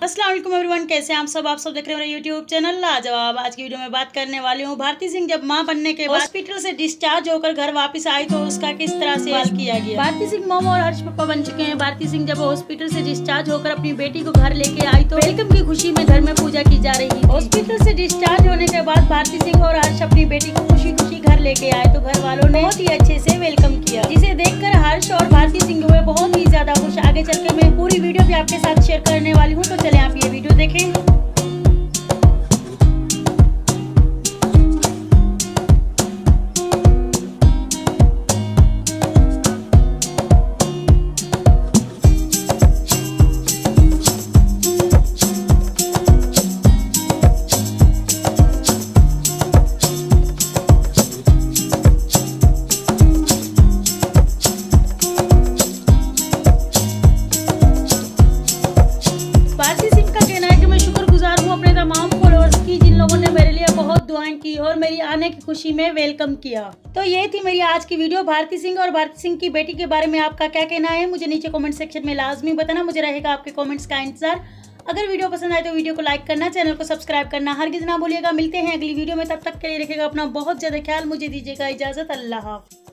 अस्सलाम वालेकुम एवरीवन, कैसे हैं आप सब देख रहे हैं मेरा यूट्यूब चैनल लाजवाब। आज की वीडियो में बात करने वाली हूँ भारती सिंह जब मां बनने के बाद हॉस्पिटल से डिस्चार्ज होकर घर वापस आई तो उसका किस तरह से इस्तेमाल किया गया। भारती सिंह मॉम और हर्ष पापा बन चुके हैं। भारती सिंह जब हॉस्पिटल से डिस्चार्ज होकर अपनी बेटी को घर लेके आई तो वेलकम की खुशी में घर में पूजा की जा रही। हॉस्पिटल से डिस्चार्ज होने के बाद भारती सिंह और हर्ष अपनी बेटी को खुशी खुशी घर लेके आए तो घर वालों ने बहुत ही अच्छे से वेलकम किया, जिसे देखकर हर्ष और भारती सिंह हुए बहुत ही ज्यादा खुश। आगे चल के मैं पूरी वीडियो भी आपके साथ शेयर करने वाली हूँ, तो चले आप ये वीडियो देखें। दुआएं की और मेरी आने की खुशी में वेलकम किया। तो ये थी मेरी आज की वीडियो भारती सिंह और भारती सिंह की बेटी के बारे में। आपका क्या कहना है मुझे नीचे कमेंट सेक्शन में लाजमी बताना, मुझे रहेगा आपके कमेंट्स का इंतजार। अगर वीडियो पसंद आए तो वीडियो को लाइक करना, चैनल को सब्सक्राइब करना हरगिज ना भूलिएगा। मिलते हैं अगली वीडियो में, तब तक के लिए रखिएगा अपना बहुत ज्यादा ख्याल। मुझे दीजिएगा इजाजत। अल्लाह हाफ़िज़।